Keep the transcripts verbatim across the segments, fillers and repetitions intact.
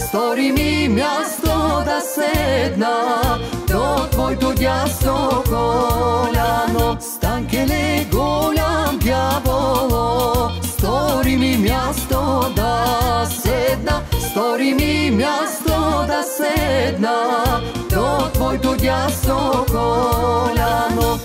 стори ми място да седна до твоето дясно коляно. Станкеле, голям дяволо, стори ми място да седна, стори ми място да седна до твоето дясно коляно.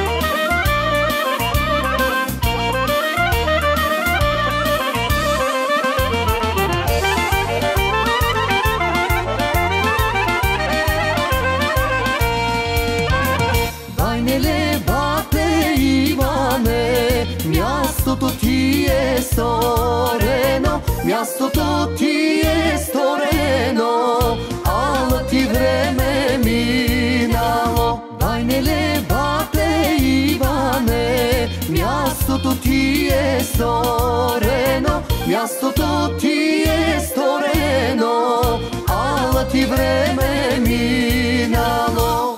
Байнеле, бате Иване, мястото ти е сторено, мястото ти е сторено, ала ти време минало. Байнеле, бате Иване, мястото ти е сторено, мястото ти е сторено, ала ти време минало.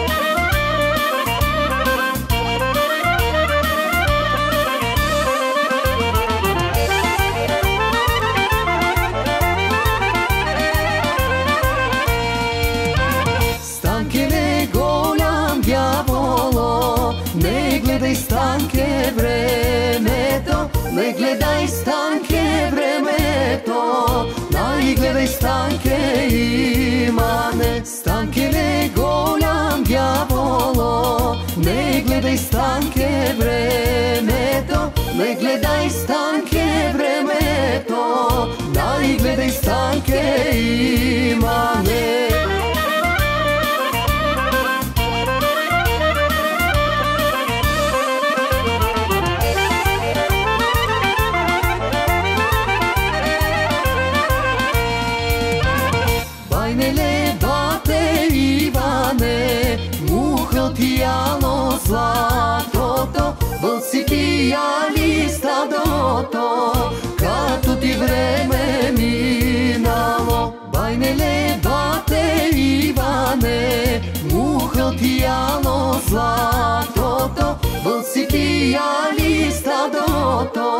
Станкеле, голям дяволо, не гледай, Станке, времето, не гледай, Станке, времето, най гледай, Станке, Иване. Станкеле, голям дяволо, не гледай, Станке, времето, не гледай, Станке, времето, най гледай, Станке, Иване. Байнеле, бате Иване, мухъл ти яно златото, вълци ти яли стадото, като ти време минало. Байнеле, бате Иване, мухъл ти яно златото, вълци ти яли стадото,